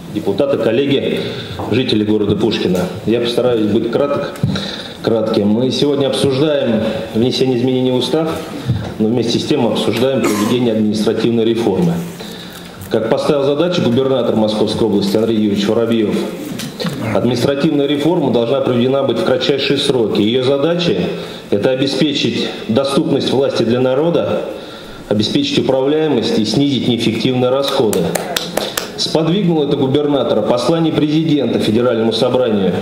депутаты, коллеги, жители города Пушкина. Я постараюсь быть кратким. Мы сегодня обсуждаем внесение изменений в устав, но вместе с тем обсуждаем проведение административной реформы. Как поставил задачу губернатор Московской области Андрей Юрьевич Воробьев, административная реформа должна проведена быть в кратчайшие сроки. Ее задача – это обеспечить доступность власти для народа, обеспечить управляемость и снизить неэффективные расходы. Сподвигнул это губернатора послание президента Федеральному собранию,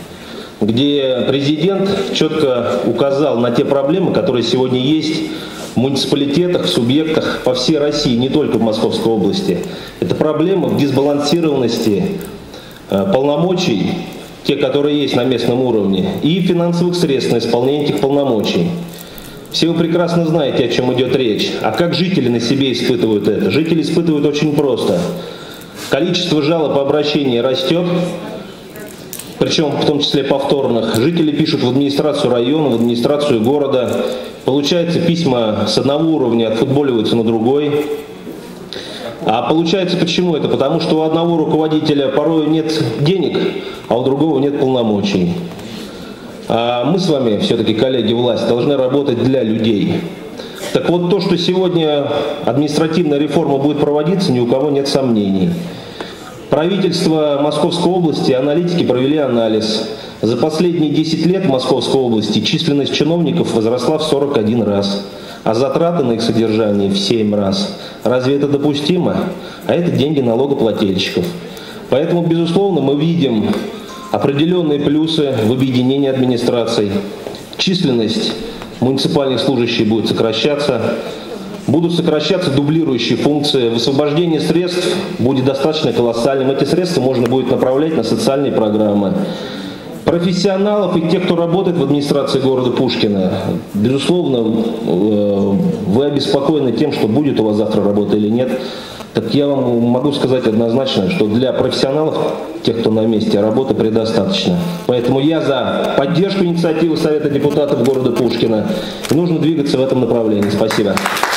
где президент четко указал на те проблемы, которые сегодня есть в муниципалитетах, в субъектах по всей России, не только в Московской области. Это проблема в дисбалансированности полномочий, те, которые есть на местном уровне, и финансовых средств на исполнение этих полномочий. Все вы прекрасно знаете, о чем идет речь. А как жители на себе испытывают это? Жители испытывают очень просто. Количество жалоб и обращений растет, причем в том числе повторных. Жители пишут в администрацию района, в администрацию города. Получается, письма с одного уровня отфутболиваются на другой. А получается почему это? Потому что у одного руководителя порой нет денег, а у другого нет полномочий. А мы с вами, все-таки коллеги, власть, должны работать для людей. Так вот, то, что сегодня административная реформа будет проводиться, ни у кого нет сомнений. Правительство Московской области, аналитики провели анализ. За последние 10 лет в Московской области численность чиновников возросла в 41 раз, а затраты на их содержание в 7 раз. Разве это допустимо? А это деньги налогоплательщиков. Поэтому, безусловно, мы видим определенные плюсы в объединении администраций. Численность муниципальных служащих будет сокращаться, будут сокращаться дублирующие функции, высвобождение средств будет достаточно колоссальным. Эти средства можно будет направлять на социальные программы. Профессионалов и тех, кто работает в администрации города Пушкина, безусловно, вы обеспокоены тем, что будет у вас завтра работа или нет. Так я вам могу сказать однозначно, что для профессионалов, тех, кто на месте, работы предостаточно. Поэтому я за поддержку инициативы Совета депутатов города Пушкина. И нужно двигаться в этом направлении. Спасибо.